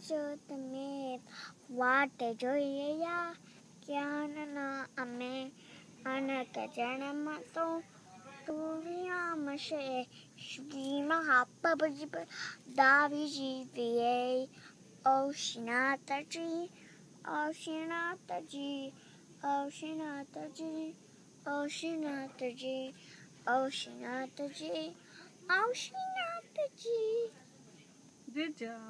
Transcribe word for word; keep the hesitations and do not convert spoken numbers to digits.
છો તમે વાટ જોઈએ યા જ્ઞાનના અમે અનક જન્મ તો તુરિયામ છે શ્રી મહાપ્રભુજી દાવીજી વિયે ઓ શ્રીનાથજી ઓ શ્રીનાથજી ઓ શ્રીનાથજી ઓ શ્રીનાથજી ઓ શ્રીનાથજી ઓ શ્રીનાથજી. Good job.